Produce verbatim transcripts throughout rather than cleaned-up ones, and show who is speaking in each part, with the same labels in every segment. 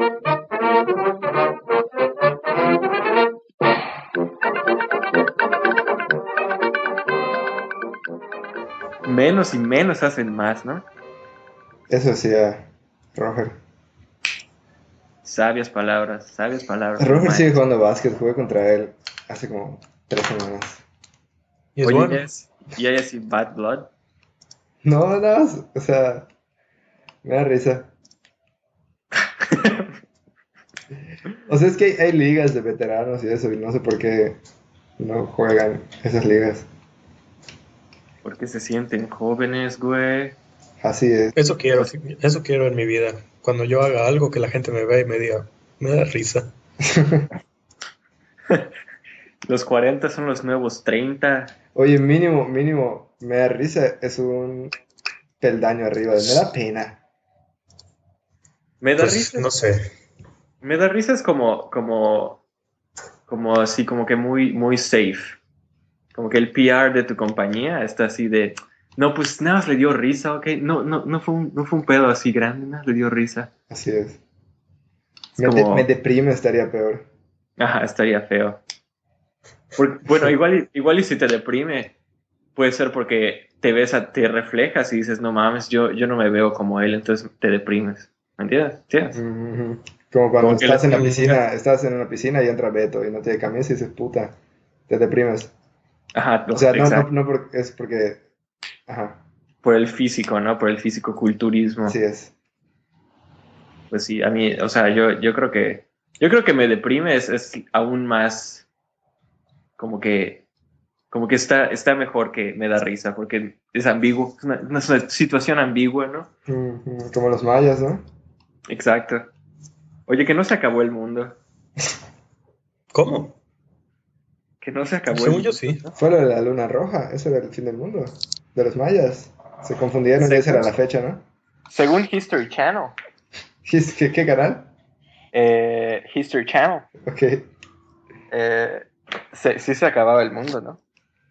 Speaker 1: Menos y menos hacen más, ¿no?
Speaker 2: Eso decía Roger.
Speaker 1: Sabias palabras, sabias palabras.
Speaker 2: Roger sigue
Speaker 1: Maestro.
Speaker 2: jugando básquet, jugué contra él hace como tres semanas.
Speaker 3: Y es
Speaker 1: Oye,
Speaker 3: bueno.
Speaker 1: ¿ya es, ya hay así bad blood?
Speaker 2: No, nada más, o sea, me da risa. O sea, es que hay, hay ligas de veteranos y eso, y no sé por qué no juegan esas ligas.
Speaker 1: Porque se sienten jóvenes, güey.
Speaker 2: Así es.
Speaker 3: Eso quiero, eso quiero en mi vida. Cuando yo haga algo que la gente me vea y me diga, me da risa.
Speaker 1: Los cuarenta son los nuevos treinta.
Speaker 2: Oye, mínimo, mínimo, me da risa, es un peldaño arriba, me da pena.
Speaker 1: Me da
Speaker 3: Pues
Speaker 1: risa.
Speaker 3: no sé.
Speaker 1: Me da risa es como, como, como así, como que muy, muy safe. Como que el P R de tu compañía está así de, no, pues nada más le dio risa, ok. No, no, no fue un, no fue un pedo así grande, nada más le dio risa.
Speaker 2: Así es.
Speaker 1: Es
Speaker 2: Me, de-
Speaker 1: como,
Speaker 2: me deprime, estaría peor.
Speaker 1: ajá, estaría feo. Porque, bueno, igual, y- igual y si te deprime, puede ser porque te ves, a, te reflejas y dices, no mames, yo, yo no me veo como él, entonces te deprimes. ¿Me entiendes? ¿Sí?
Speaker 2: Ujú. Como cuando
Speaker 1: Como que
Speaker 2: estás
Speaker 1: le-
Speaker 2: en la
Speaker 3: Mm,
Speaker 2: piscina, estás en una piscina y entra Beto y no te cambias y dices, puta, te deprimes.
Speaker 1: Ajá,
Speaker 2: O
Speaker 1: no,
Speaker 2: sea, no, no,
Speaker 1: exacto.
Speaker 2: no por- es porque, ajá,
Speaker 1: Por el físico, ¿no? Por el
Speaker 2: así
Speaker 1: físico-culturismo.
Speaker 2: es.
Speaker 1: Pues sí, a mí, o sea, yo, yo creo que, yo creo que me deprime es, es aún más como que, como que está, está mejor que me da risa, porque es ambiguo, es una, una situación ambigua, ¿no?
Speaker 2: Ujú. Como los mayas, ¿no?
Speaker 1: Exacto. Oye, que no se acabó el mundo,
Speaker 3: ¿Cómo?
Speaker 1: que no se acabó el
Speaker 3: Según yo
Speaker 1: mundo,
Speaker 3: sí.
Speaker 1: ¿no?
Speaker 2: Fue lo de la luna roja, eso era el fin del mundo, de los mayas. Se confundieron y esa era
Speaker 1: Según,
Speaker 2: la fecha, ¿no?
Speaker 1: según History Channel,
Speaker 2: ¿Qué, qué canal?
Speaker 1: eh, History Channel,
Speaker 2: Ok.
Speaker 1: eh, se- sí se acababa el mundo, ¿no?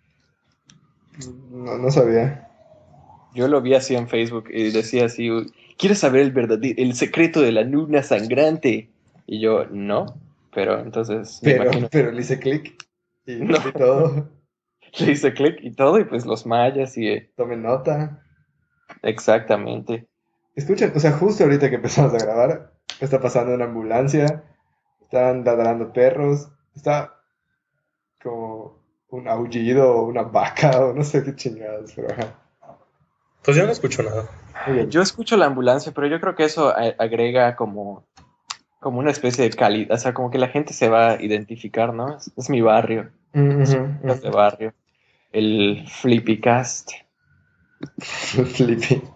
Speaker 2: No, no sabía.
Speaker 1: Yo lo vi así en Facebook y decía así, ¿quieres saber el verdadero, el secreto de la luna sangrante? Y yo, no, pero entonces me
Speaker 2: Pero,
Speaker 1: imagino,
Speaker 2: pero le hice clic y
Speaker 1: no,
Speaker 2: vi todo.
Speaker 1: le hice clic y todo y pues los mayas y eh,
Speaker 2: Tomen nota.
Speaker 1: exactamente.
Speaker 2: Escuchen, o sea, justo ahorita que empezamos a grabar, está pasando una ambulancia, están ladrando perros, está como un aullido o una vaca o no sé qué chingados, pero ajá.
Speaker 3: Pues yo no escucho nada.
Speaker 2: Muy bien.
Speaker 1: Yo escucho la ambulancia, pero yo creo que eso a- agrega como, como una especie de calidad, o sea, como que la gente se va a identificar, ¿no? Es, es mi barrio,
Speaker 2: Mm,
Speaker 1: es
Speaker 2: ujú,
Speaker 1: un podcast de
Speaker 2: ujú.
Speaker 1: barrio, el Flippycast.
Speaker 2: Flippy.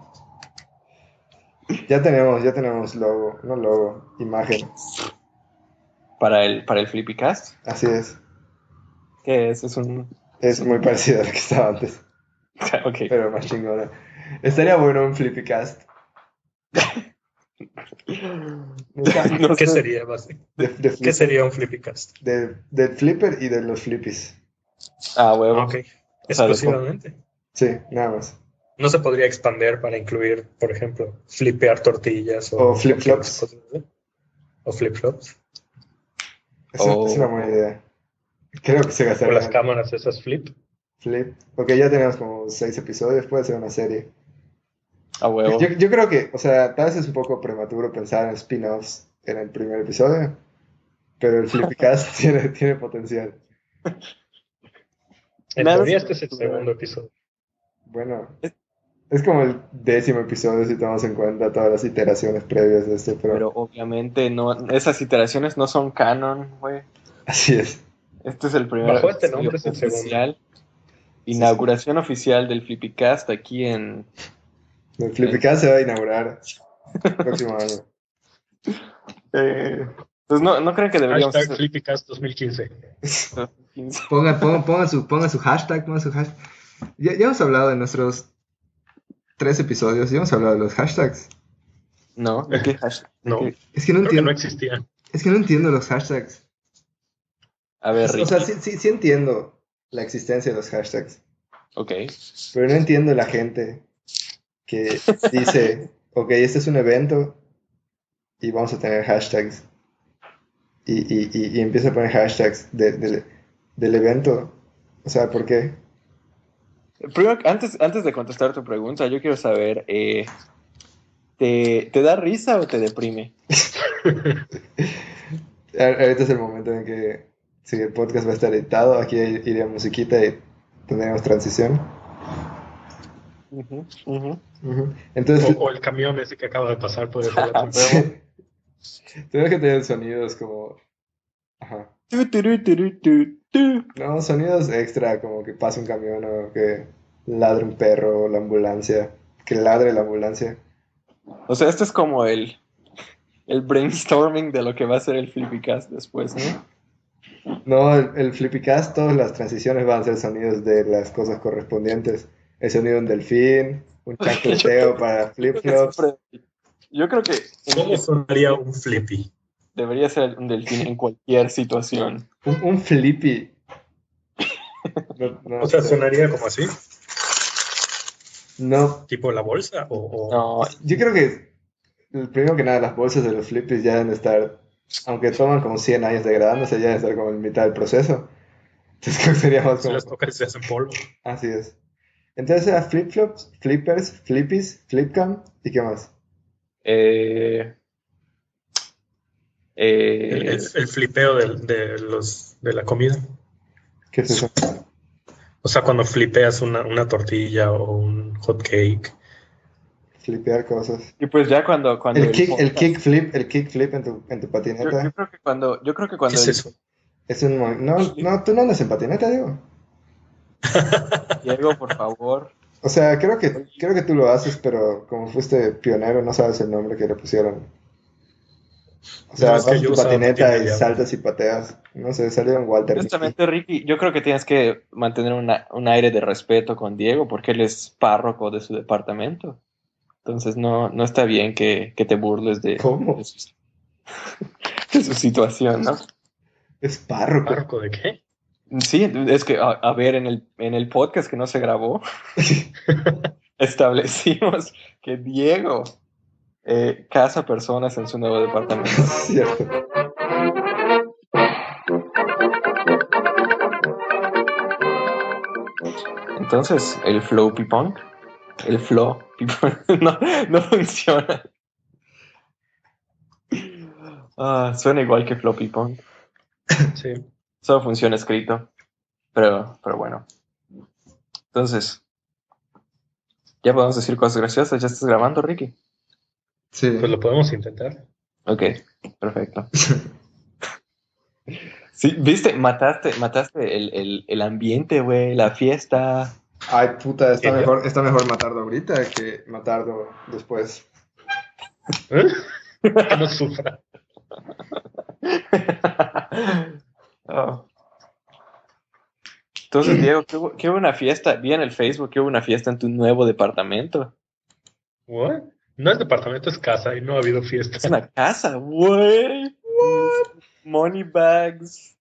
Speaker 2: Ya tenemos, ya tenemos logo, no logo, imagen.
Speaker 1: Para el, para el Flippycast,
Speaker 2: Así es.
Speaker 1: que es, es un, es
Speaker 2: Es muy
Speaker 1: un,
Speaker 2: parecido a lo que estaba antes,
Speaker 1: ok.
Speaker 2: pero más chingona. Estaría bueno un Flippy Cast. Nunca.
Speaker 1: No
Speaker 3: ¿Qué
Speaker 1: sé.
Speaker 3: sería, base?
Speaker 2: De, de
Speaker 3: ¿Qué
Speaker 2: Flipper.
Speaker 3: sería un Flippycast?
Speaker 2: De, del Flipper y de los Flippies.
Speaker 1: Ah,
Speaker 3: Ah,
Speaker 1: huevo.
Speaker 3: ok.
Speaker 1: O sea, de fo-
Speaker 3: Exclusivamente.
Speaker 2: Sí, nada más.
Speaker 3: No se podría expander para incluir, por ejemplo, flipear tortillas
Speaker 2: O
Speaker 3: o hotcakes,
Speaker 2: flip-flops.
Speaker 3: cosas así. O flip-flops.
Speaker 2: Es, un- es una buena
Speaker 1: o
Speaker 2: idea. Creo que se
Speaker 3: O las
Speaker 2: gastarían
Speaker 3: cámaras esas flip.
Speaker 2: flip. Porque ya tenemos como seis episodios, puede ser una serie.
Speaker 1: a
Speaker 2: Yo,
Speaker 1: huevo.
Speaker 2: yo creo que, o sea, tal vez es un poco prematuro pensar en spin-offs en el primer episodio, pero el Flippycast tiene, tiene potencial.
Speaker 3: En
Speaker 1: Nada se
Speaker 3: teoría
Speaker 1: me
Speaker 3: este es el
Speaker 1: ocurre.
Speaker 3: segundo episodio.
Speaker 2: Bueno,
Speaker 1: Es-
Speaker 2: es como el décimo episodio si tomamos en cuenta todas las iteraciones previas de este, pero
Speaker 1: Pero obviamente no, esas iteraciones no son canon, güey.
Speaker 2: así es.
Speaker 1: Este es el primer
Speaker 3: Bajo este
Speaker 1: episodio
Speaker 3: nombre es el segundo.
Speaker 1: oficial.
Speaker 2: Sí, sí.
Speaker 1: Inauguración oficial del Flippycast aquí en,
Speaker 2: El
Speaker 1: en
Speaker 2: Flippycast se va a inaugurar el próximo año.
Speaker 1: eh, pues no, no creen que deberíamos
Speaker 3: Hashtag
Speaker 1: hacer
Speaker 3: Flippycast dos mil quince.
Speaker 2: Pongan, pongan, pongan su, pongan su hashtag, pongan su hashtag. Ya, ya hemos hablado en nuestros tres episodios, ya hemos hablado de los hashtags.
Speaker 1: No, ¿de qué hashtag? ¿De
Speaker 3: No,
Speaker 1: qué?
Speaker 2: Es que no
Speaker 3: creo que no
Speaker 2: entiendo,
Speaker 3: existían.
Speaker 2: es que no entiendo los hashtags.
Speaker 1: A ver,
Speaker 2: O sea,
Speaker 1: Ricky.
Speaker 2: sí, sí, sí entiendo la existencia de los hashtags,
Speaker 1: Ok.
Speaker 2: pero no entiendo la gente que dice, ok, este es un evento y vamos a tener hashtags. Y, y, y, y empieza a poner hashtags de- de- del evento. O sea, ¿por qué?
Speaker 1: Primero, antes, antes de contestar tu pregunta, yo quiero saber, eh, ¿te, te da risa o te deprime?
Speaker 2: A- Ahorita es el momento en que, si el podcast va a estar editado, aquí iría musiquita y tendremos transición.
Speaker 1: Ujú, ujú.
Speaker 2: Ujú.
Speaker 3: O,
Speaker 2: Entonces,
Speaker 3: o el camión ese que acaba de pasar puede ser la transición.
Speaker 2: tenemos que tener sonidos como... Ajá.
Speaker 1: Tu, turu, turu, tu, tu.
Speaker 2: No, sonidos extra, como que pasa un camión o que ladre un perro o la ambulancia. Que ladre la ambulancia.
Speaker 1: O sea, esto es como el, el brainstorming de lo que va a ser el Flippycast después, ¿no?
Speaker 2: No, el, el Flippycast, todas las transiciones van a ser sonidos de las cosas correspondientes. El sonido de un delfín, un
Speaker 1: Yo
Speaker 2: chancleteo
Speaker 1: creo,
Speaker 2: para
Speaker 1: yo creo que
Speaker 2: flip-flops.
Speaker 1: siempre, yo creo que en-
Speaker 3: ¿Cómo
Speaker 1: en-
Speaker 3: sonaría un flippy?
Speaker 1: debería ser un delfín en cualquier situación.
Speaker 2: Un, un flippy. No,
Speaker 3: O
Speaker 2: no
Speaker 3: sea,
Speaker 2: sé.
Speaker 3: sonaría como así,
Speaker 2: No,
Speaker 3: tipo la bolsa, o, o-
Speaker 1: No,
Speaker 2: yo creo que, el- primero que nada, las bolsas de los flippies ya deben de estar, aunque toman como cien años degradándose, ya deben estar como en mitad del proceso. Entonces creo que sería más
Speaker 3: si las
Speaker 2: como,
Speaker 3: tocas y se hacen polvo.
Speaker 2: así es. Entonces era flip-flops, flippers, flippies, flipcam, ¿y qué más?
Speaker 1: eh,
Speaker 3: El,
Speaker 1: eh,
Speaker 3: el, el flipeo del- de, los, de la comida.
Speaker 2: ¿Qué es eso?
Speaker 3: O sea, cuando flipeas una, una tortilla o un hot cake.
Speaker 2: Flipear cosas.
Speaker 1: y pues ya cuando, cuando
Speaker 2: El
Speaker 1: el
Speaker 2: kick, el
Speaker 1: podcast,
Speaker 2: kick flip, el kick flip en tu, en tu
Speaker 1: yo, yo
Speaker 2: patineta
Speaker 1: creo que cuando, yo creo que
Speaker 3: ¿Qué
Speaker 1: cuando
Speaker 3: es
Speaker 1: el
Speaker 3: eso?
Speaker 2: es un... mo- No, no, tú no andas en patineta, digo.
Speaker 1: Diego, por favor,
Speaker 2: O sea, creo que,
Speaker 1: oye,
Speaker 2: creo que tú lo haces, pero como fuiste pionero, no sabes el nombre que le pusieron. O
Speaker 3: No,
Speaker 2: sea,
Speaker 3: es que
Speaker 2: vas en
Speaker 3: yo
Speaker 2: tu
Speaker 3: usaba patín
Speaker 2: patineta
Speaker 3: de
Speaker 2: y
Speaker 3: diablo.
Speaker 2: saltas y pateas. No sé, salió en Walter Mitty.
Speaker 1: honestamente, Ricky, yo creo que tienes que mantener una- un aire de respeto con Diego porque él es párroco de su departamento. Entonces no, no está bien que, que te burles de, de
Speaker 2: ¿Cómo?
Speaker 1: su, de su situación, ¿no?
Speaker 2: Es párroco.
Speaker 3: ¿Párroco de qué?
Speaker 1: Sí, es que, a, a ver, en el, en el podcast que no se grabó, establecimos que Diego eh, casa personas en su nuevo departamento.
Speaker 2: Es cierto.
Speaker 1: Entonces, el flow punk, el flow punk, no, no funciona. Ah, suena igual que floppy punk.
Speaker 3: Sí.
Speaker 1: Solo funciona escrito. Pero, pero bueno. Entonces, ya podemos decir cosas graciosas. ¿Ya estás grabando, Ricky?
Speaker 2: Sí.
Speaker 3: Pues lo podemos intentar.
Speaker 1: Ok, perfecto. Sí, viste, mataste, mataste el, el, el ambiente, güey, la fiesta.
Speaker 2: Ay, puta, está
Speaker 3: ¿Quién, yo?
Speaker 2: mejor, está mejor matarlo ahorita que matarlo después.
Speaker 3: ¿Eh? Que no sufra.
Speaker 1: Oh. Entonces, Diego, ¿qué hubo, qué hubo una fiesta? Vi en el Facebook que hubo una fiesta en tu nuevo departamento.
Speaker 3: ¿What? No es departamento, es casa y no ha habido
Speaker 1: Es
Speaker 3: fiesta.
Speaker 1: una casa, güey. Money bags.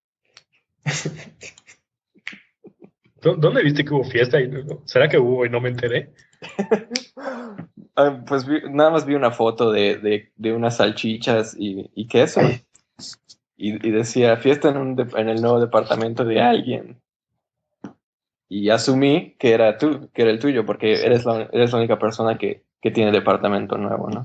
Speaker 3: ¿Dó- ¿Dónde viste que hubo fiesta? Y- ¿Será que hubo y no me enteré?
Speaker 1: Ah, pues vi- nada más vi una foto de, de, de unas salchichas y, y queso. Y, y decía fiesta en, un de- en el nuevo departamento de alguien. Y asumí que era tú, que era el tuyo, porque
Speaker 3: Sí.
Speaker 1: eres la, eres la única persona que, que tiene departamento nuevo, ¿no?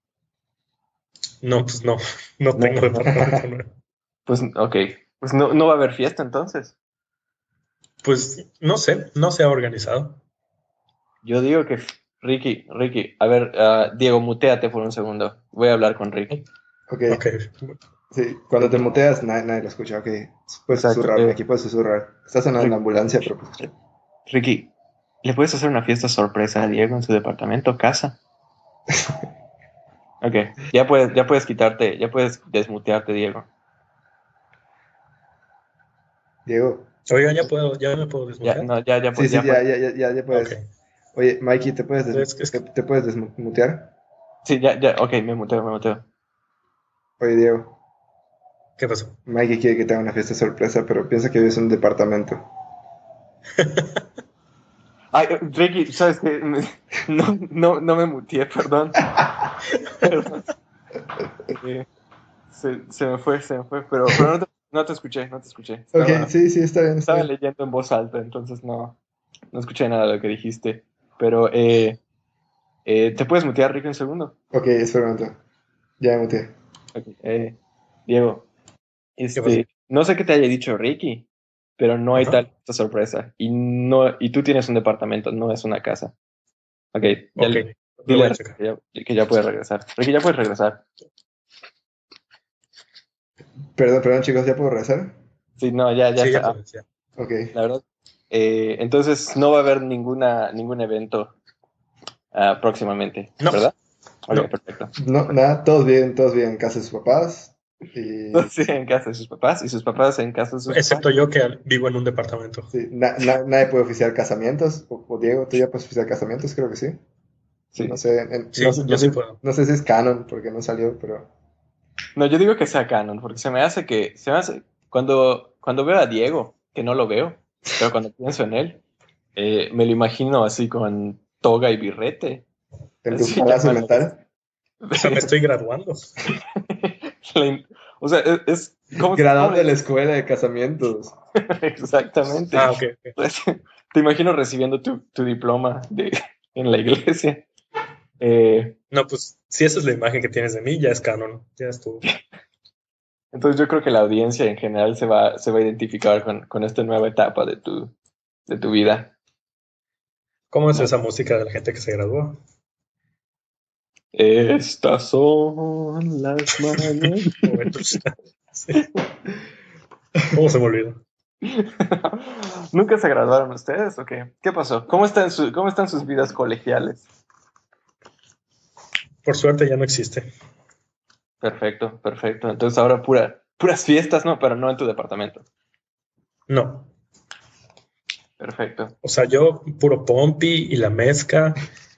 Speaker 3: No, pues no. No
Speaker 1: No,
Speaker 3: tengo
Speaker 1: no.
Speaker 3: departamento nuevo.
Speaker 1: Pues, ok. Pues no, no va a haber fiesta entonces.
Speaker 3: Pues no sé, no se ha organizado.
Speaker 1: Yo digo que Ricky, Ricky, a ver, ah, Diego, muteate por un segundo. Voy a hablar con Ricky.
Speaker 2: Ok,
Speaker 3: Ok.
Speaker 2: sí, cuando te muteas nadie, nadie lo escucha, ok. Puedes
Speaker 1: Exacto,
Speaker 2: susurrarme,
Speaker 1: eh.
Speaker 2: aquí puedes susurrar. Está sonando la ambulancia, pero pues...
Speaker 1: Ricky, ¿le puedes hacer una fiesta sorpresa a Diego en su departamento, casa? Ok, ya puedes, ya puedes quitarte, ya puedes desmutearte, Diego.
Speaker 2: Diego,
Speaker 3: Oigan, ya puedo, ya me puedo
Speaker 1: Ya,
Speaker 3: desmutear.
Speaker 1: no, ya, ya,
Speaker 2: sí,
Speaker 1: pues,
Speaker 2: sí,
Speaker 1: ya,
Speaker 2: ya,
Speaker 1: puedes-
Speaker 2: ya, ya, ya, ya puedes.
Speaker 3: Ok.
Speaker 2: Oye, Mikey, ¿te puedes, des-
Speaker 3: Es que- es que-
Speaker 2: te, te puedes desmutear?
Speaker 1: sí, ya, ya, ok, me muteo, me muteo.
Speaker 2: Oye, Diego,
Speaker 3: ¿Qué pasó?
Speaker 2: Mikey quiere que te haga una fiesta sorpresa, pero piensa que vives en un departamento.
Speaker 1: Ay, Ricky, ¿sabes qué? No, no, no me muteé, perdón. Perdón. Eh, se, se me fue, se me fue, pero, pero no, te, no te escuché, no te escuché. Estaba,
Speaker 2: Ok, sí, sí, está bien, está
Speaker 1: estaba
Speaker 2: bien.
Speaker 1: leyendo en voz alta, entonces no, no escuché nada de lo que dijiste. Pero, eh, eh, ¿te puedes mutear, Rick, un segundo?
Speaker 2: Ok, espera un momento. Ya me muteé.
Speaker 1: Ok, eh, Diego,
Speaker 3: ¿Qué pasó?
Speaker 1: este, no sé qué te haya dicho Ricky, pero no hay
Speaker 3: Ajá.
Speaker 1: tal sorpresa. Y no, y tú tienes un departamento, no es una casa. Ok, ya
Speaker 3: Ok,
Speaker 1: le-
Speaker 3: lo voy
Speaker 1: dile
Speaker 3: a
Speaker 1: a
Speaker 3: checar.
Speaker 1: Ricky que ya, que ya puede regresar. Ricky, ya puedes regresar.
Speaker 2: Perdón, perdón, chicos, ¿ya puedo regresar?
Speaker 1: Sí, no, ya, ya
Speaker 3: Sí, ya
Speaker 1: está. Ah,
Speaker 3: puedes, ya.
Speaker 2: Ok.
Speaker 1: la verdad. Eh, entonces no va a haber ninguna, ningún evento ah, próximamente,
Speaker 3: No,
Speaker 1: ¿verdad? Ok,
Speaker 3: no.
Speaker 1: perfecto.
Speaker 2: No, nada, todos bien, todos bien en casa de sus papás. Y
Speaker 1: Sí, en casa de sus papás y sus papás en casa de sus papás.
Speaker 3: Excepto yo que al- vivo en un departamento.
Speaker 2: sí, na- na- nadie puede oficiar casamientos. O, o Diego, ¿tú ya puedes oficiar casamientos? Creo que sí. No
Speaker 1: Sí.
Speaker 2: sé, en- no,
Speaker 3: Sí,
Speaker 2: sé- no
Speaker 3: yo sí
Speaker 2: sé,
Speaker 3: puedo.
Speaker 2: no sé si es canon porque no salió, pero
Speaker 1: No, yo digo que sea canon, porque se me hace que, se me hace, cuando, cuando veo a Diego, que no lo veo, pero cuando pienso en él, eh, me lo imagino así con toga y birrete,
Speaker 2: en tu
Speaker 1: así
Speaker 2: palacio
Speaker 1: llamando.
Speaker 2: mental,
Speaker 3: O sea, me estoy graduando.
Speaker 1: La in- o sea, es, es- ¿cómo, cómo
Speaker 2: graduando
Speaker 1: le
Speaker 2: de la
Speaker 1: dices?
Speaker 2: escuela de casamientos.
Speaker 1: Exactamente.
Speaker 3: Ah, ok, ok.
Speaker 1: Te imagino recibiendo tu, tu diploma de, en la iglesia. Eh,
Speaker 3: No, pues si esa es la imagen que tienes de mí, ya es canon. Ya estuvo.
Speaker 1: entonces yo creo que la audiencia en general se va, se va a identificar con, con esta nueva etapa de tu, de tu vida,
Speaker 3: ¿Cómo es
Speaker 1: ¿no?
Speaker 3: esa música de la gente que se graduó?
Speaker 1: Estas son las mañanas.
Speaker 3: Momentos. Sí. ¿Cómo se me olvidó?
Speaker 1: ¿Nunca se graduaron ustedes o qué? ¿Qué pasó? ¿Cómo están, su- cómo están sus vidas colegiales?
Speaker 3: Por suerte ya no existe.
Speaker 1: Perfecto, perfecto. Entonces ahora pura, puras fiestas, ¿no? Pero no en tu departamento.
Speaker 3: No.
Speaker 1: Perfecto.
Speaker 3: O sea, yo puro pompi y la mezca.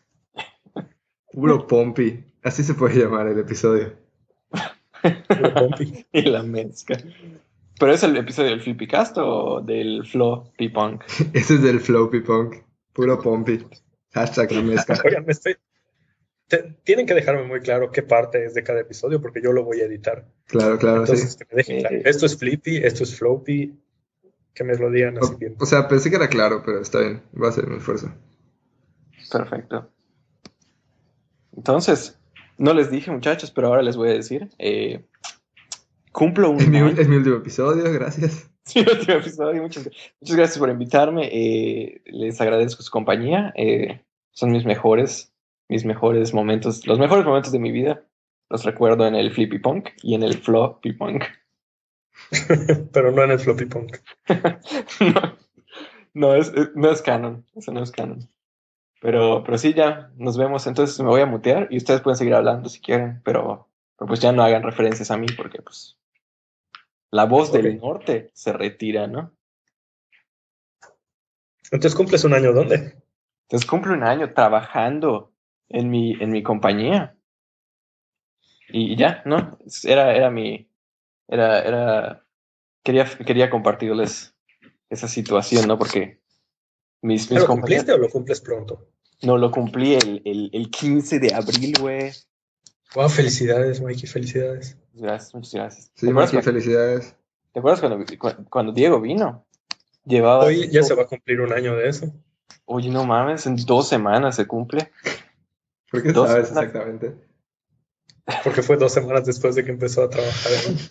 Speaker 2: Puro Pompi. Así se puede llamar el episodio.
Speaker 3: Puro pompi.
Speaker 1: Y la mezcla. ¿Pero es el episodio del Flippycast o del Flow P-Punk?
Speaker 2: Ese es del Floppy Punk. Puro Pompi. Hashtag la mezcla.
Speaker 3: Oigan, me estoy... te- tienen que dejarme muy claro qué parte es de cada episodio porque yo lo voy a editar.
Speaker 2: Claro, claro, sí.
Speaker 3: Entonces, que me dejen claro.
Speaker 1: Eh,
Speaker 3: Esto es Flippy, esto es Floppy. Que me lo digan así
Speaker 2: O,
Speaker 3: bien.
Speaker 2: o sea, pensé que era claro, pero está bien. Va a ser un esfuerzo.
Speaker 1: perfecto. Entonces, no les dije, muchachos, pero ahora les voy a decir. eh, cumplo
Speaker 2: Es
Speaker 1: un
Speaker 2: mi, ul-
Speaker 1: año.
Speaker 2: es mi último episodio, gracias.
Speaker 1: Sí, último episodio. Muchas, muchas gracias por invitarme. eh, les agradezco su compañía. eh, son mis mejores, mis mejores momentos, los mejores momentos de mi vida. Los recuerdo en el Flippy Punk y en el Floppy Punk.
Speaker 3: Pero no en el Floppy Punk.
Speaker 1: no, no es, es- no es canon. Eso no es canon. Pero, pero sí, ya nos vemos. Entonces me voy a mutear y ustedes pueden seguir hablando si quieren, pero, pero pues ya no hagan referencias a mí porque pues la voz
Speaker 3: Ok.
Speaker 1: del norte se retira, ¿no?
Speaker 3: Entonces cumples un año, ¿dónde?
Speaker 1: Entonces cumplo un año trabajando en mi, en mi compañía y ya, ¿no? Era, era mi, era, era, quería, quería compartirles esa situación, ¿no? Porque mis,
Speaker 3: ¿Ya
Speaker 1: mis
Speaker 3: lo
Speaker 1: compañeros,
Speaker 3: cumpliste o lo cumples pronto?
Speaker 1: no lo cumplí el, el, el quince de abril, güey.
Speaker 3: Wow, felicidades, Mikey, felicidades.
Speaker 1: Muchas gracias, muchas gracias. ¿Te
Speaker 2: Sí,
Speaker 1: acuerdas
Speaker 2: Mikey,
Speaker 1: cuando,
Speaker 2: felicidades.
Speaker 1: ¿te acuerdas cuando, cu- cuando Diego vino? Llevaba,
Speaker 3: Hoy ya se va a cumplir un año de eso.
Speaker 1: oye, no mames, en dos semanas se cumple.
Speaker 2: ¿Por qué
Speaker 1: Dos
Speaker 2: sabes
Speaker 1: semanas.
Speaker 2: exactamente?
Speaker 3: Porque fue dos semanas después de que empezó a trabajar en...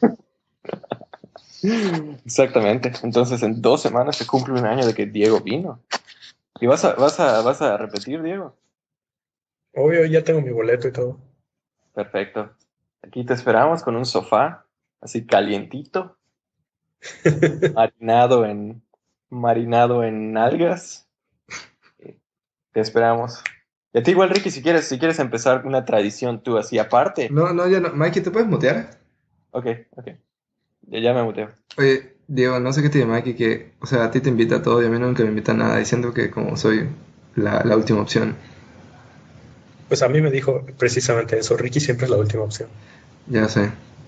Speaker 1: Exactamente. Entonces, en dos semanas se cumple un año de que Diego vino. ¿Y vas a, vas a, vas a repetir, Diego?
Speaker 3: Obvio, ya tengo mi boleto y todo.
Speaker 1: Perfecto. Aquí te esperamos con un sofá, así calientito, marinado en, marinado en algas. Eh, Te esperamos. Y a ti igual, Ricky, si quieres, si quieres empezar una tradición tú así aparte.
Speaker 2: No, no, ya no. Mikey, ¿te puedes mutear?
Speaker 1: Ok, ok. Ya, ya me muteo.
Speaker 2: Oye, Diego, no sé qué tiene Mikey que, o sea, a ti te invita a todo y a mí nunca me invita a nada, diciendo que como soy la, la última opción.
Speaker 3: Pues a mí me dijo precisamente eso. Ricky siempre es la última opción.
Speaker 2: Ya sé.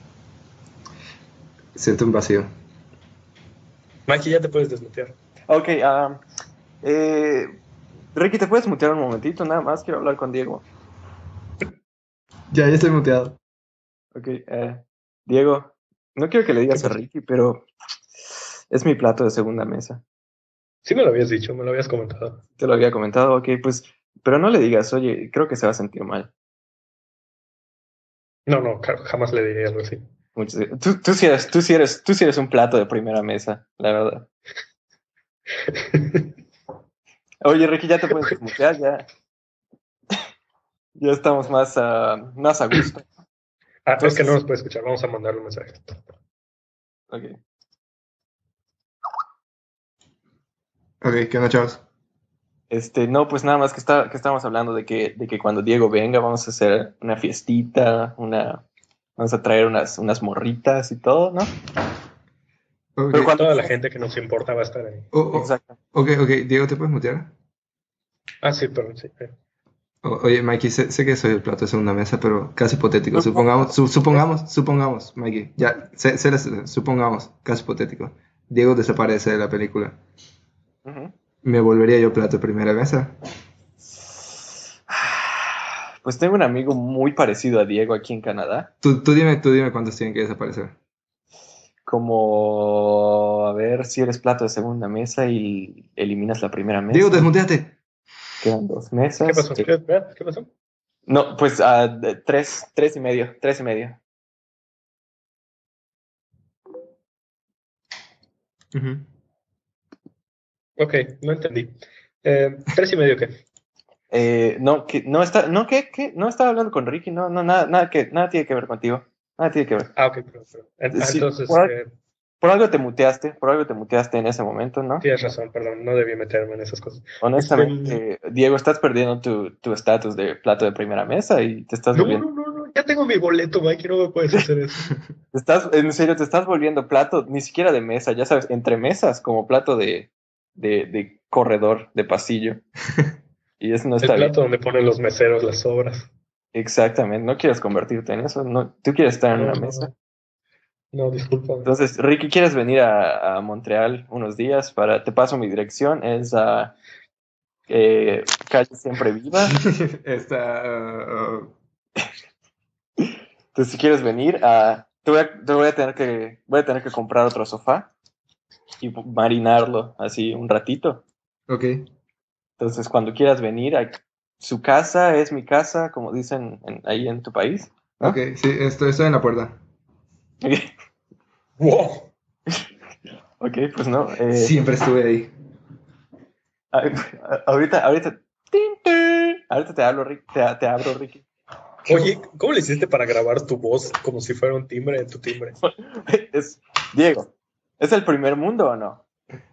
Speaker 2: Siento un vacío.
Speaker 3: Mikey, ya te puedes desmutear.
Speaker 1: Ok, ah, eh, Ricky, ¿te puedes mutear un momentito? Nada más quiero hablar con Diego.
Speaker 2: Ya, ya estoy muteado.
Speaker 1: Ok, eh, Diego, no quiero que le digas a Ricky, pero es mi plato de segunda mesa.
Speaker 3: Sí me lo habías dicho, me lo habías comentado.
Speaker 1: Te lo había comentado, ok, pues, pero no le digas, oye, creo que se va a sentir mal.
Speaker 3: No, no, ca- jamás le diré algo así.
Speaker 1: Muchas- Tú, tú, sí eres, tú, sí eres, tú sí eres un plato de primera mesa, la verdad. Oye, Ricky, ya te puedes desmutear, ya, ya estamos más, ah, más a gusto.
Speaker 3: Ah, es que no
Speaker 1: Entonces,
Speaker 3: nos puede escuchar, vamos a mandarle un mensaje.
Speaker 1: ok.
Speaker 2: Ok, ¿qué onda, chavos?
Speaker 1: Este, no, pues nada más que, está, que estábamos hablando de que, de que cuando Diego venga vamos a hacer una fiestita, una, vamos a traer unas, unas morritas y todo, ¿no?
Speaker 2: Ok,
Speaker 1: Pero cuando...
Speaker 3: Toda la gente que nos importa va a estar ahí.
Speaker 2: oh, oh,
Speaker 1: Exacto.
Speaker 2: ok, ok, Diego, ¿te puedes mutear?
Speaker 3: Ah, sí, perdón, sí. eh.
Speaker 2: O- oye, Mikey, sé, sé que soy el plato de segunda mesa, pero casi hipotético. Supongamos, su- supongamos, supongamos, Mikey, ya, sé, sé las- supongamos, caso hipotético. Diego desaparece de la película.
Speaker 1: Ujú.
Speaker 2: ¿Me volvería yo plato de primera mesa?
Speaker 1: Pues tengo un amigo muy parecido a Diego aquí en Canadá.
Speaker 2: Tú, tú dime, tú dime cuántos tienen que desaparecer.
Speaker 1: Como, a ver, si eres plato de segunda mesa y eliminas la primera
Speaker 2: Diego,
Speaker 1: mesa,
Speaker 2: desmuteate.
Speaker 1: quedan dos
Speaker 3: ¿Qué
Speaker 1: mesas.
Speaker 3: pasó?
Speaker 1: Eh,
Speaker 3: ¿Qué, eh, ¿qué pasó?
Speaker 1: no, pues ah, de- tres, tres y medio, tres y medio.
Speaker 2: Ujú.
Speaker 3: Ok, no entendí. Eh, tres y medio, ¿qué?
Speaker 1: Eh, no, que, no está, no, ¿qué, qué? No estaba hablando con Ricky, no, no, nada, nada que, nada tiene que ver contigo, nada tiene que ver.
Speaker 3: Ah, ok, perdón, perdón. En- ah,
Speaker 1: Sí,
Speaker 3: entonces,
Speaker 1: por, al-
Speaker 3: eh,
Speaker 1: por algo te muteaste, por algo te muteaste en ese momento, ¿no?
Speaker 3: tienes razón, perdón, no debí meterme en esas cosas. Este, mm,
Speaker 1: Honestamente, Diego, estás perdiendo tu tu estatus de plato de primera mesa y te estás
Speaker 3: no,
Speaker 1: volviendo,
Speaker 3: no, no, no, ya tengo mi boleto, Mikey, no me puedes hacer eso.
Speaker 1: te estás, en serio, te estás volviendo plato, ni siquiera de mesa, ya sabes, entre mesas, como plato de, de, de corredor, de pasillo, y eso no
Speaker 3: El
Speaker 1: está bien.
Speaker 3: plato donde ponen los meseros las sobras.
Speaker 1: Exactamente, no quieres convertirte en eso, no, tú quieres estar en
Speaker 3: No,
Speaker 1: una
Speaker 3: no,
Speaker 1: mesa.
Speaker 3: no, no, discúlpame.
Speaker 1: Entonces, Ricky, ¿quieres venir a, a Montreal unos días? Para, te paso mi dirección, es a eh, calle Siempre Viva.
Speaker 2: Está. uh, uh,
Speaker 1: Entonces, si quieres venir, a, te, voy a, te voy a tener que, voy a tener que comprar otro sofá y marinarlo así un ratito.
Speaker 2: ok,
Speaker 1: Entonces, cuando quieras venir, a, su casa es mi casa, como dicen en- ahí en tu país,
Speaker 2: ok,
Speaker 1: ¿no?
Speaker 2: sí, estoy, estoy en la puerta.
Speaker 3: ¡Wow!
Speaker 1: Ok, pues no. eh,
Speaker 2: Siempre estuve ahí.
Speaker 1: a- a- ahorita, ahorita, ¡tin, tin! Ahorita te hablo, Rick, te, te abro, Ricky.
Speaker 3: Oye, ¿cómo le hiciste para grabar tu voz como si fuera un timbre de tu timbre?
Speaker 1: Es, Diego, ¿es el primer mundo o no?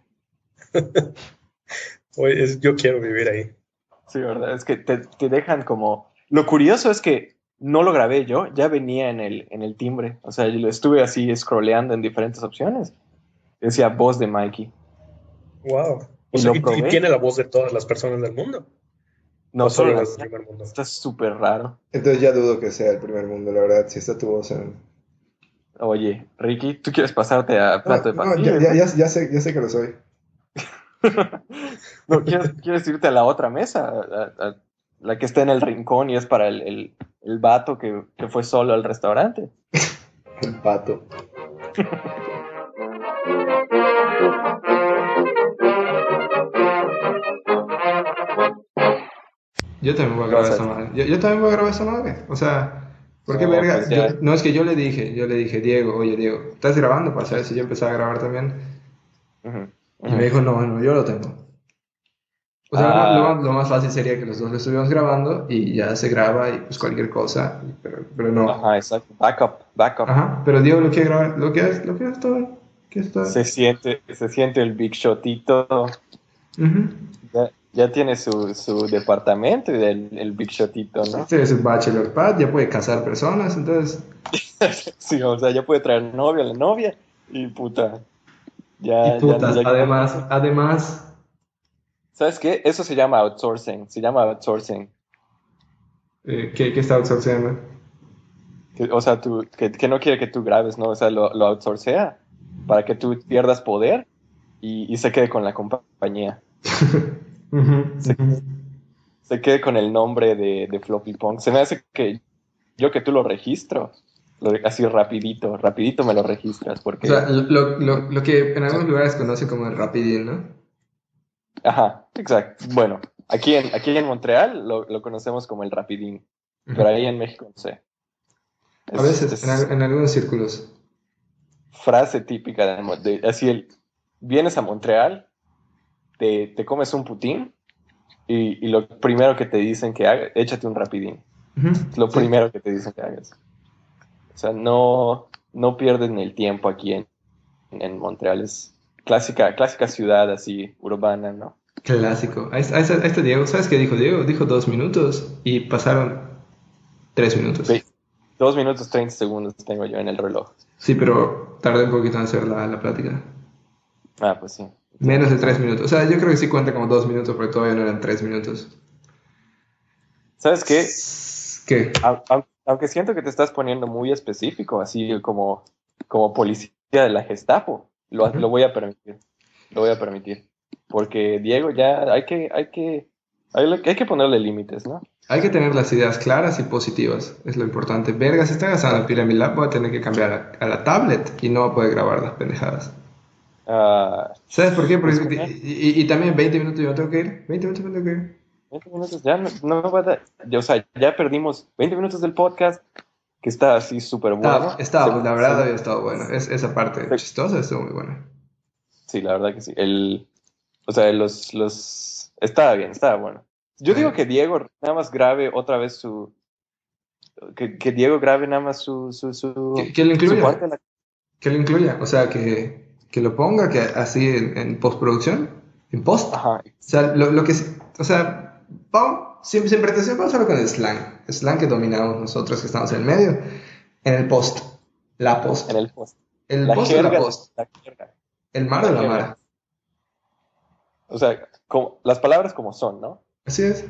Speaker 3: Oye, es- yo quiero vivir ahí.
Speaker 1: Sí, ¿verdad? Es que te, te dejan como... Lo curioso es que no lo grabé yo, ya venía en el, en el timbre. O sea, yo lo estuve así scrolleando en diferentes opciones. Decía voz de Mikey.
Speaker 3: Wow. O
Speaker 1: Y
Speaker 3: sea,
Speaker 1: lo
Speaker 3: y, y
Speaker 1: probé.
Speaker 3: tiene la voz de todas las personas del mundo.
Speaker 1: No
Speaker 3: O
Speaker 1: solo
Speaker 3: solo
Speaker 1: la
Speaker 3: las del
Speaker 1: mía.
Speaker 3: primer mundo.
Speaker 1: Está súper raro.
Speaker 2: Entonces ya dudo que sea el primer mundo, la verdad. Si está tu voz en.
Speaker 1: Oye, Ricky, ¿tú quieres pasarte a
Speaker 2: No,
Speaker 1: plato de
Speaker 2: no, ya,
Speaker 1: pasillo?
Speaker 2: ya, ya, ya sé, ya sé que lo soy.
Speaker 1: No, ¿quieres, quieres irte a la otra mesa? A, a la que está en el rincón y es para el, el, el vato que, que fue solo al restaurante.
Speaker 2: El pato. Yo también voy a
Speaker 1: ¿Qué vas
Speaker 2: grabar
Speaker 1: a
Speaker 2: esa
Speaker 1: decir?
Speaker 2: madre. Yo, yo también voy a grabar esa madre. O sea, ¿por qué
Speaker 1: No,
Speaker 2: verga?
Speaker 1: pues
Speaker 2: Yo,
Speaker 1: ya.
Speaker 2: no, es que yo le dije, yo le dije, Diego, oye, Diego, ¿estás grabando para saber si yo empezaba a grabar también?
Speaker 1: Ujú,
Speaker 2: Y me
Speaker 1: ujú.
Speaker 2: dijo, no, no, yo lo tengo. O sea, lo, más- lo
Speaker 1: Ah,
Speaker 2: más- lo más fácil sería que los dos lo estuviéramos grabando y ya se graba y pues cualquier cosa, pero, pero no.
Speaker 1: ajá, exacto. Backup, backup.
Speaker 2: Ajá, pero Diego lo quiere grabar, lo que es, lo que es todo, que está.
Speaker 1: Se siente, se siente el Big Shotito.
Speaker 2: Ujú.
Speaker 1: Ya, ya tiene su, su departamento y el, el Big Shotito, ¿no?
Speaker 2: Tiene su bachelor pad, ya puede casar personas, entonces.
Speaker 1: Sí, o sea, ya puede traer novia a la novia y puta.
Speaker 2: Y
Speaker 1: Ya, ya,
Speaker 2: putas,
Speaker 1: ya.
Speaker 2: además, además,
Speaker 1: ¿Sabes qué? Eso se llama outsourcing. Se llama outsourcing.
Speaker 2: eh, ¿qué, qué está outsourceando?
Speaker 1: Que, o sea, tú, que, que no quiere que tú grabes, ¿no? O sea, lo, lo outsourcea para que tú pierdas poder y, y se quede con la compañía.
Speaker 2: Ujú,
Speaker 1: Se,
Speaker 2: ujú.
Speaker 1: se quede con el nombre de, de Floppy Punk. Se me hace que yo que tú lo registro Lo- así rapidito, rapidito me lo registras,
Speaker 2: O
Speaker 1: porque,
Speaker 2: sea, lo, lo, lo que en algunos lugares conoce como el rapidín, ¿no?
Speaker 1: ajá, exacto. Bueno, aquí en, aquí en Montreal lo, lo conocemos como el rapidín,
Speaker 2: Ujú.
Speaker 1: pero ahí en México no sé.
Speaker 2: A
Speaker 1: Es,
Speaker 2: veces, en,
Speaker 1: es
Speaker 2: al- en algunos círculos.
Speaker 1: frase típica de, Mo- de- así el, vienes a Montreal, te, te comes un putín y, y lo primero que te dicen que hagas, échate un rapidín.
Speaker 2: Ujú.
Speaker 1: Es lo
Speaker 2: Sí.
Speaker 1: primero que te dicen que hagas. O sea, no, no pierdes ni el tiempo aquí en, en Montreal. Es clásica, clásica ciudad así, urbana, ¿no?
Speaker 2: Clásico. Ahí está, ahí está- ahí está Diego. ¿Sabes qué dijo Diego? Dijo dos minutos y pasaron tres minutos.
Speaker 1: Ve, dos minutos treinta segundos tengo yo en el reloj.
Speaker 2: Sí, pero tardé un poquito en hacer la, la plática.
Speaker 1: Ah, pues sí,
Speaker 2: Menos
Speaker 1: tienes
Speaker 2: de tres
Speaker 1: razón.
Speaker 2: minutos. O sea, yo creo que sí cuenta como dos minutos porque todavía no eran tres minutos.
Speaker 1: ¿Sabes qué?
Speaker 2: ¿Qué?
Speaker 1: Au- au- Aunque siento que te estás poniendo muy específico, así como, como policía de la Gestapo, lo,
Speaker 2: Ujú.
Speaker 1: lo voy a permitir. Lo voy a permitir. Porque Diego ya hay que, hay que, hay, hay que ponerle límites, ¿no?
Speaker 2: Hay que tener las ideas claras y positivas. Es lo importante. Verga, se está gastando la pila en mi lap. Voy a tener que cambiar a, a la tablet y no voy a poder grabar las pendejadas.
Speaker 1: Ah,
Speaker 2: ¿Sabes por qué?
Speaker 1: pues
Speaker 2: Porque,
Speaker 1: con él,
Speaker 2: y, y- y también veinte minutos yo me tengo que ir. veinte minutos me tengo que ir.
Speaker 1: veinte minutos ya no, no va a dar. Ya, o sea, ya perdimos veinte minutos del podcast, que está así súper
Speaker 2: Estaba,
Speaker 1: bueno.
Speaker 2: estaba,
Speaker 1: Segu-
Speaker 2: la verdad
Speaker 1: segu-
Speaker 2: había estado bueno. Es, esa parte
Speaker 1: se-
Speaker 2: chistosa estuvo muy buena.
Speaker 1: sí, la verdad que sí. El, o sea, los, los, estaba bien, estaba bueno. Yo digo
Speaker 2: Eh,
Speaker 1: que Diego nada más grabe otra vez su, que, que Diego grabe nada más su, su,
Speaker 2: que,
Speaker 1: su,
Speaker 2: que lo
Speaker 1: su
Speaker 2: incluya.
Speaker 1: parte de la...
Speaker 2: Que lo incluya. O sea, que, que lo ponga que así en, en postproducción. En post.
Speaker 1: Ajá,
Speaker 2: O sea, lo, lo que... O sea, vamos, siempre, siempre te siempre vamos a hablar con el slang. El slang que dominamos nosotros que estamos en el medio. En el post. La post.
Speaker 1: en el post.
Speaker 2: El
Speaker 1: La
Speaker 2: post o la
Speaker 1: jerga, de-
Speaker 2: post.
Speaker 1: la jerga,
Speaker 2: El mar o
Speaker 1: la
Speaker 2: la
Speaker 1: jerga.
Speaker 2: mara.
Speaker 1: O sea, como, las palabras como son, ¿no?
Speaker 2: Así es.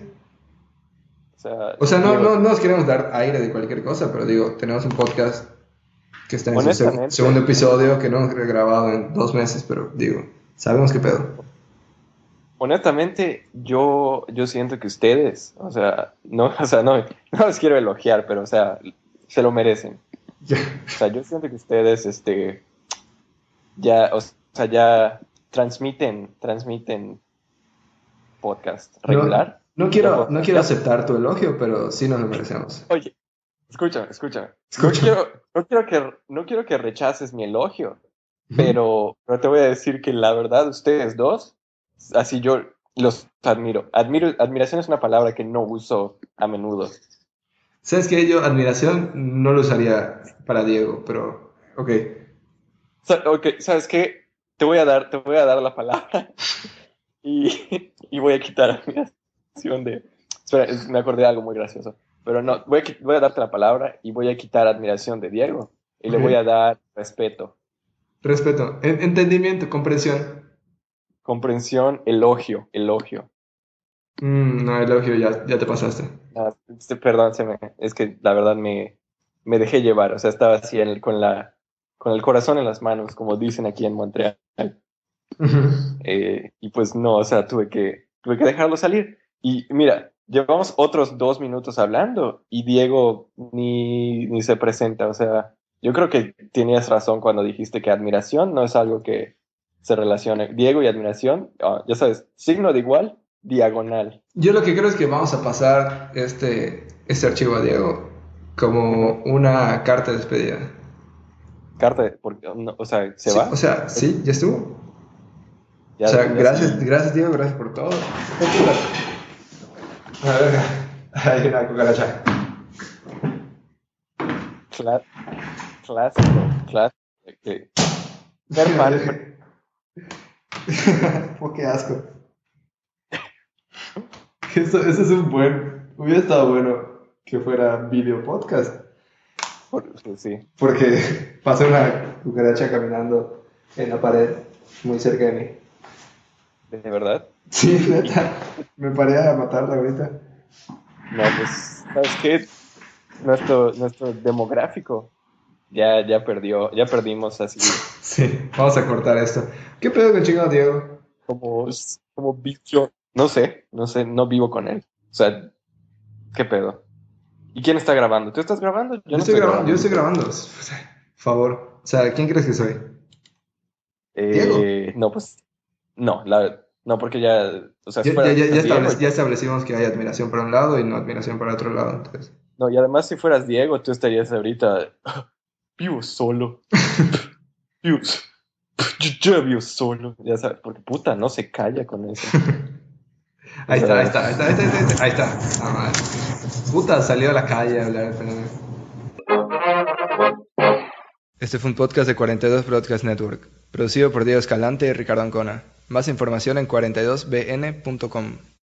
Speaker 1: O sea,
Speaker 2: O sea, no,
Speaker 1: Diego,
Speaker 2: no, no nos queremos dar aire de cualquier cosa, pero digo, tenemos un podcast que está en su seg- segundo
Speaker 1: honestamente,
Speaker 2: episodio que no hemos grabado en dos meses, pero digo, sabemos qué pedo.
Speaker 1: honestamente, yo, yo siento que ustedes, o sea, no, o sea, no, no los quiero elogiar, pero, o sea, se lo merecen.
Speaker 2: Ya.
Speaker 1: O sea, yo siento que ustedes, este, ya, o sea, ya transmiten, transmiten podcast
Speaker 2: No,
Speaker 1: regular.
Speaker 2: no
Speaker 1: Ya,
Speaker 2: quiero,
Speaker 1: pod-
Speaker 2: no quiero
Speaker 1: ya,
Speaker 2: aceptar tu elogio, pero sí nos lo merecemos.
Speaker 1: oye, escúchame, escúchame. No
Speaker 2: Escucha.
Speaker 1: quiero, no quiero que, no quiero que rechaces mi elogio,
Speaker 2: Ujú.
Speaker 1: pero, pero te voy a decir que la verdad, ustedes dos, así yo los admiro. Admiro, admiración es una palabra que no uso a menudo.
Speaker 2: ¿Sabes qué? Yo admiración no lo usaría para Diego, pero ok.
Speaker 1: Sa- ok, ¿sabes qué? Te voy a dar, te voy a dar la palabra y, y voy a quitar admiración de... Espera, es- me acordé de algo muy gracioso. Pero no, voy a, qui- voy a darte la palabra y voy a quitar admiración de Diego y le
Speaker 2: Ok.
Speaker 1: voy a dar respeto,
Speaker 2: Respeto, en- entendimiento, comprensión.
Speaker 1: comprensión, elogio, elogio.
Speaker 2: Mm, no, elogio, ya, ya te pasaste.
Speaker 1: Ah, este, perdón, se me- es que la verdad me, me dejé llevar, o sea, estaba así en el- con la, con el corazón en las manos, como dicen aquí en Montreal.
Speaker 2: Ujú.
Speaker 1: Eh, y pues no, o sea, tuve que, tuve que dejarlo salir. Y mira, llevamos otros dos minutos hablando y Diego ni, ni se presenta. O sea, yo creo que tenías razón cuando dijiste que admiración no es algo que se relacione. Diego y admiración, ah, ya sabes, signo de igual, diagonal.
Speaker 2: Yo lo que creo es que vamos a pasar este, este archivo a Diego
Speaker 1: Ujú.
Speaker 2: como una carta de despedida.
Speaker 1: Carta, de- porque, no, o sea, ¿se
Speaker 2: Sí, o
Speaker 1: va?
Speaker 2: sea,
Speaker 1: Es-
Speaker 2: sí, ya estuvo. O
Speaker 1: Ya,
Speaker 2: sea,
Speaker 1: ya
Speaker 2: gracias,
Speaker 1: sí.
Speaker 2: gracias Diego, gracias por todo. A ver, hay una cucaracha.
Speaker 1: Cla- clásico, clásico. que- Ser fan,
Speaker 2: Oh, qué asco. Eso, eso es un buen. Hubiera estado bueno que fuera video podcast.
Speaker 1: por- sí,
Speaker 2: Porque pasa una cucaracha caminando en la pared muy cerca de mí.
Speaker 1: de verdad.
Speaker 2: Sí, neta. Me paré a matarla ahorita.
Speaker 1: No, pues, ¿sabes qué? Nuestro, nuestro demográfico ya, ya perdió, ya perdimos así
Speaker 2: Sí, vamos a cortar esto. ¿Qué pedo con chingado Diego?
Speaker 1: como, como bicho. No sé, no sé, no vivo con él. O sea, ¿qué pedo? ¿Y quién está grabando? ¿Tú estás grabando? Yo,
Speaker 2: Yo
Speaker 1: no
Speaker 2: estoy grabando,
Speaker 1: grabando.
Speaker 2: yo estoy grabando. Por favor. O sea, ¿quién crees que soy? Diego.
Speaker 1: Eh, no, pues, no, la, no, porque ya, o sea, si
Speaker 2: Ya, ya,
Speaker 1: fueras
Speaker 2: ya, ya
Speaker 1: Diego,
Speaker 2: establec- ya establecimos que hay admiración para un lado y no admiración para otro lado. Entonces.
Speaker 1: no, y además si fueras Diego, tú estarías ahorita, vivo solo, vivo, yo, yo vivo solo, ya sabes, porque puta, no se calla con eso. O
Speaker 2: Ahí está, ahí
Speaker 1: sea,
Speaker 2: está, ahí está, ahí está, ahí está. Ahí está. Ah, madre. Puta, salió a la calle a hablar. Pero... Este fue un podcast de cuarenta y dos Broadcast Network, producido por Diego Escalante y Ricardo Ancona. Más información en cuarenta y dos b n punto com.